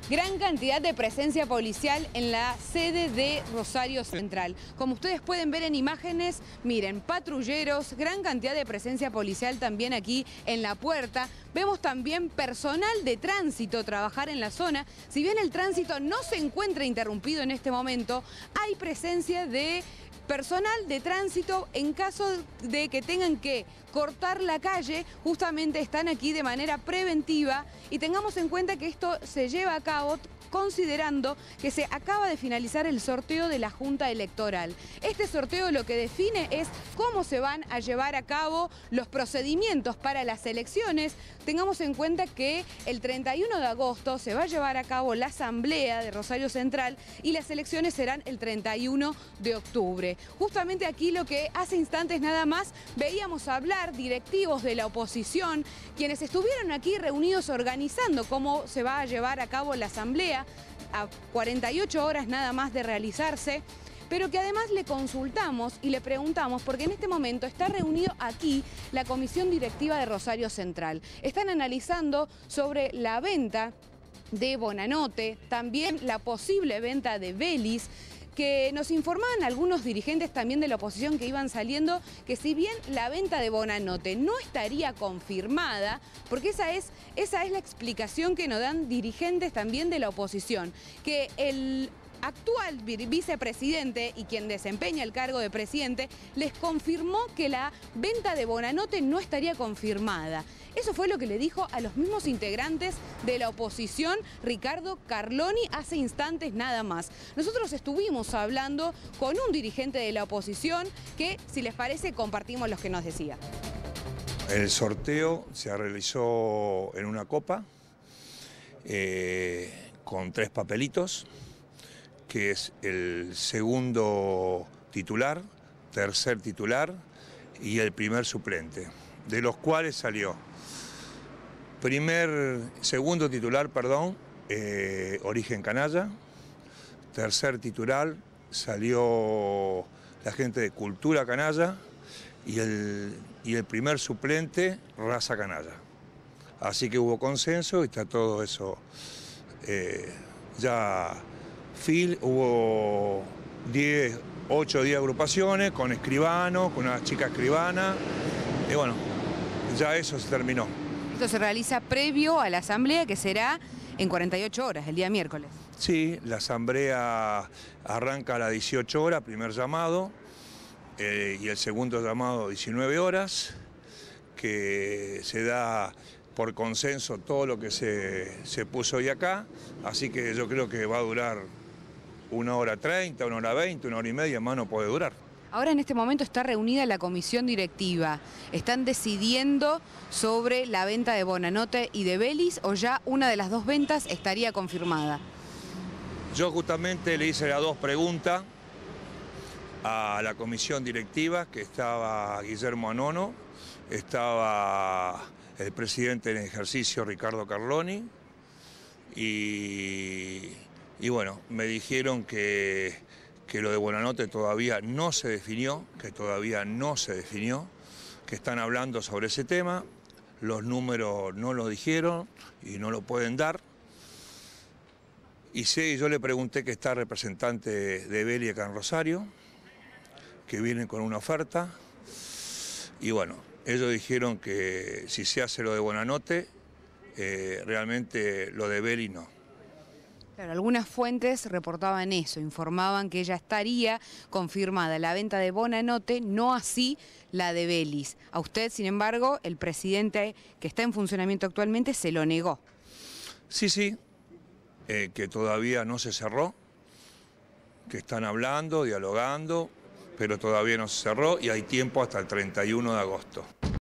Gran cantidad de presencia policial en la sede de Rosario Central. Como ustedes pueden ver en imágenes, miren, patrulleros, gran cantidad de presencia policial también aquí en la puerta. Vemos también personal de tránsito trabajar en la zona. Si bien el tránsito no se encuentra interrumpido en este momento, hay presencia de personal de tránsito en caso de que tengan que cortar la calle, justamente están aquí de manera preventiva y tengamos en cuenta que esto se lleva a cabo considerando que se acaba de finalizar el sorteo de la Junta Electoral. Este sorteo lo que define es cómo se van a llevar a cabo los procedimientos para las elecciones. Tengamos en cuenta que el 31 de agosto se va a llevar a cabo la asamblea de Rosario Central y las elecciones serán el 31 de octubre. Justamente aquí lo que hace instantes nada más veíamos hablar directivos de la oposición, quienes estuvieron aquí reunidos organizando cómo se va a llevar a cabo la asamblea, a 48 horas nada más de realizarse, pero que además le consultamos y le preguntamos, porque en este momento está reunido aquí la Comisión Directiva de Rosario Central. Están analizando sobre la venta de Bonanote, también la posible venta de Vélez, que nos informaban algunos dirigentes también de la oposición que iban saliendo, que si bien la venta de Bonanote no estaría confirmada, porque esa es la explicación que nos dan dirigentes también de la oposición, que el actual vicepresidente y quien desempeña el cargo de presidente les confirmó que la venta de Bonanote no estaría confirmada. Eso fue lo que le dijo a los mismos integrantes de la oposición Ricardo Carloni hace instantes nada más. Nosotros estuvimos hablando con un dirigente de la oposición que, si les parece, compartimos lo que nos decía. El sorteo se realizó en una copa con 3 papelitos, que es el segundo titular, tercer titular y el primer suplente, de los cuales salió segundo titular, Origen Canalla, tercer titular salió la gente de Cultura Canalla y el primer suplente Raza Canalla. Así que hubo consenso y está todo eso ya. Hubo 8 o 10 agrupaciones con escribanos, con una chica escribana, y bueno, ya eso se terminó. Esto se realiza previo a la asamblea que será en 48 horas, el día miércoles. Sí, la asamblea arranca a las 18 horas, primer llamado, y el segundo llamado 19 horas, que se da por consenso todo lo que se puso hoy acá, así que yo creo que va a durar 1h30, 1h20, 1h30, más no puede durar. Ahora en este momento está reunida la comisión directiva. ¿Están decidiendo sobre la venta de Bonanote y de Vélez o ya una de las dos ventas estaría confirmada? Yo justamente le hice las 2 preguntas a la comisión directiva, que estaba Guillermo Anono, estaba el presidente en ejercicio Ricardo Carloni y bueno, me dijeron que lo de Bonanote todavía no se definió, que están hablando sobre ese tema, los números no lo dijeron y no lo pueden dar. Y sí, yo le pregunté que está representante de Vélez acá en Rosario, que vienen con una oferta, y bueno, ellos dijeron que si se hace lo de Bonanote, realmente lo de Vélez no. Claro, algunas fuentes reportaban eso, informaban que ya estaría confirmada la venta de Bonanote, no así la de Vélez. A usted, sin embargo, el presidente que está en funcionamiento actualmente se lo negó. Sí, que todavía no se cerró, que están hablando, dialogando, pero todavía no se cerró y hay tiempo hasta el 31 de agosto.